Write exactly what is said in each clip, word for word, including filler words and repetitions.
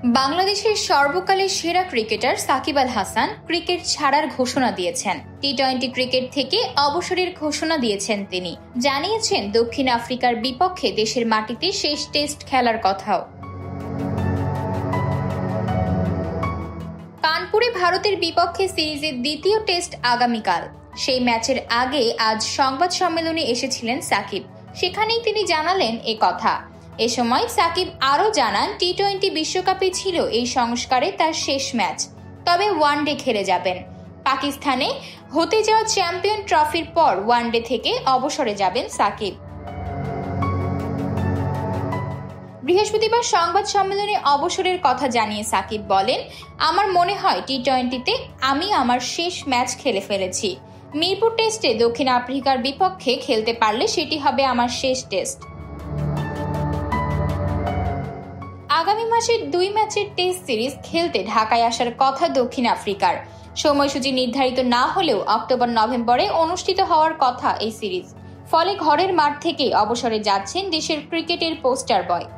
বাংলাদেশের সর্বকালের সেরা ক্রিকেটার সাকিব আল হাসান ক্রিকেট ছাড়ার ঘোষণা দিয়েছেন। টি টোয়েন্টি ক্রিকেট থেকে অবসরের ঘোষণা দিয়েছেন তিনি। জানিয়েছেন দক্ষিণ আফ্রিকার বিপক্ষে দেশের মাটিতে শেষ টেস্ট খেলার কথাও। কানপুরে ভারতের বিপক্ষে সিরিজের দ্বিতীয় টেস্ট আগামীকাল। সেই ম্যাচের আগে আজ সংবাদ সম্মেলনে এসেছিলেন সাকিব। সেখানেই তিনি জানালেন এ কথা। এ সময় সাকিব আরও জানান, টি টোয়েন্টি বিশ্বকাপে ছিল এই সংস্কারে তার শেষ ম্যাচ, তবে ওয়ানডে খেলে যাবেন। পাকিস্তানে হতে যাওয়া চ্যাম্পিয়ন ট্রফির পর ওয়ানডে থেকে অবসরে যাবেন সাকিব। বৃহস্পতিবার সংবাদ সম্মেলনে অবসরের কথা জানিয়ে সাকিব বলেন, আমার মনে হয় টি টোয়েন্টিতে আমি আমার শেষ ম্যাচ খেলে ফেলেছি। মিরপুর টেস্টে দক্ষিণ আফ্রিকার বিপক্ষে খেলতে পারলে সেটি হবে আমার শেষ টেস্ট। আগামী মাসের দুই ম্যাচের টেস্ট সিরিজ খেলতে ঢাকায় আসার কথা দক্ষিণ আফ্রিকার। সময়সূচি নির্ধারিত না হলেও অক্টোবর নভেম্বরে অনুষ্ঠিত হওয়ার কথা এই সিরিজ। ফলে ঘরের মাঠ থেকেই অবসরে যাচ্ছেন দেশের ক্রিকেটের পোস্টার বয়।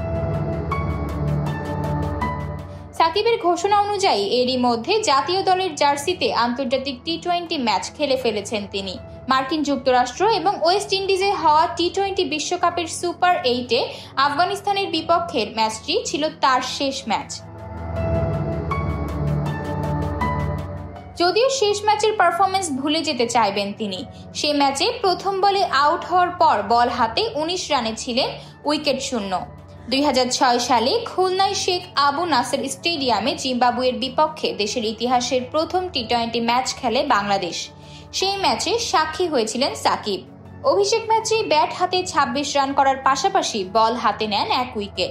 সাকিবের ঘোষণা অনুযায়ী এরই মধ্যে জাতীয় দলের জার্সিতে আন্তর্জাতিক টি টোয়েন্টি ম্যাচ খেলে ফেলেছেন তিনি। মার্কিন যুক্তরাষ্ট্র এবং ওয়েস্ট ইন্ডিজে হওয়া টি টোয়েন্টি বিশ্বকাপের সুপার এইটে আফগানিস্তানের বিপক্ষের ম্যাচটি ছিল তার শেষ ম্যাচ। যদিও শেষ ম্যাচের পারফরমেন্স ভুলে যেতে চাইবেন তিনি। সে ম্যাচে প্রথম বলে আউট হওয়ার পর বল হাতে উনিশ রানে ছিলেন উইকেট শূন্য। দুই হাজার ছয় সালে খুলনায় শেখ আবু নাসের স্টেডিয়ামে জিম্বাবুয়ের বিপক্ষে দেশের ইতিহাসের প্রথম টি টোয়েন্টি ম্যাচ খেলে বাংলাদেশ। সেই ম্যাচে সাক্ষী হয়েছিলেন সাকিব। অভিষেক ম্যাচে ব্যাট হাতে ছাব্বিশ রান করার পাশাপাশি বল হাতে নেন এক উইকেট।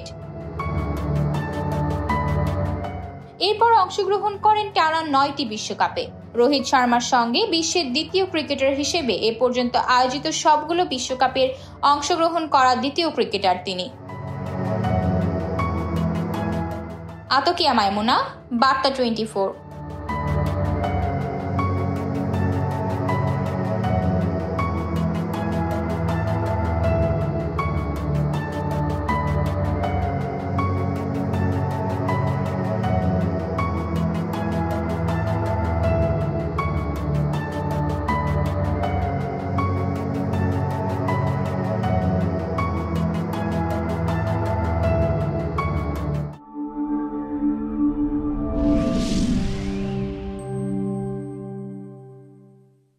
এরপর অংশগ্রহণ করেন টানা নয়টি বিশ্বকাপে। রোহিত শর্মার সঙ্গে বিশ্বের দ্বিতীয় ক্রিকেটার হিসেবে এ পর্যন্ত আয়োজিত সবগুলো বিশ্বকাপের অংশগ্রহণ করা দ্বিতীয় ক্রিকেটার তিনি। আতকিয়া মাইমুনা, বার্তা টোয়েন্টি ফোর।